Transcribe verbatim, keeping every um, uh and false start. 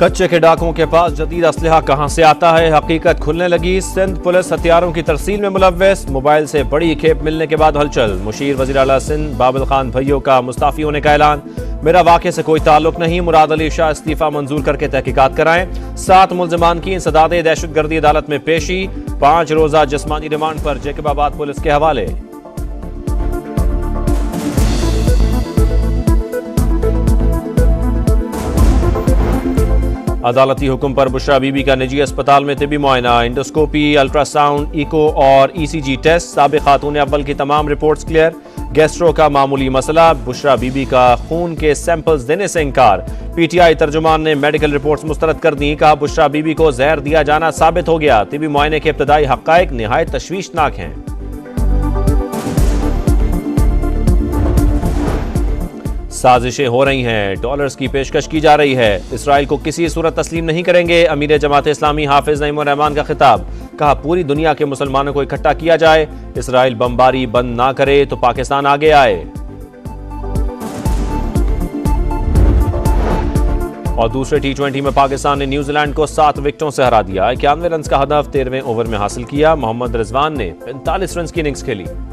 कच्चे के डाकुओं के पास जदीद असलहा कहां से आता है, हकीकत खुलने लगी। सिंध पुलिस हथियारों की तरसील में मुलव्वस, मोबाइल से बड़ी खेप मिलने के बाद हलचल। मुशीर वज़ीर आला सिंध बाबिल खान भैयो का मुस्ताफी होने का ऐलान। मेरा वाक़े से कोई ताल्लुक नहीं, मुराद अली शाह इस्तीफा मंजूर करके तहकीकात कराएं। सात मुल्ज़िमान की इंसदाद दहशतगर्दी अदालत में पेशी। पांच रोजा जिस्मानी रिमांड पर जैकबाबाद पुलिस के हवाले। अदालती हुक्म पर बुशरा बीबी का निजी अस्पताल में तिबी मुआयना, इंडोस्कोपी, अल्ट्रासाउंड, इको और ईसीजी टेस्ट। साबिक़ खातून अव्वल की तमाम रिपोर्ट्स क्लियर। गैस्ट्रो का मामूली मसला, बुशरा बीबी का खून के सैंपल्स देने से इनकार। पीटीआई तर्जुमान ने मेडिकल रिपोर्ट्स मुस्तरद कर दी, कहा बुशरा बीबी को जहर दिया जाना साबित हो गया। तिबी मुआयने के इब्तदाई हक़ाइक़ निहायत तशवीशनाक हैं। साजिशें हो रही हैं, डॉलर्स की पेशकश की जा रही है। इसराइल को किसी सूरत तस्लीम नहीं करेंगे। अमीर जमात इस्लामी हाफिज नईमुर रहमान का खिताब, कहा पूरी दुनिया के मुसलमानों को इकट्ठा किया जाए। इसराइल बमबारी बंद ना करे तो पाकिस्तान आगे आए। और दूसरे टी ट्वेंटी में पाकिस्तान ने न्यूजीलैंड को सात विकेटों से हरा दिया। इक्यानवे रन का हदफ तेरहवें ओवर में हासिल किया। मोहम्मद रिजवान ने पैंतालीस रन की इनिंग्स खेली।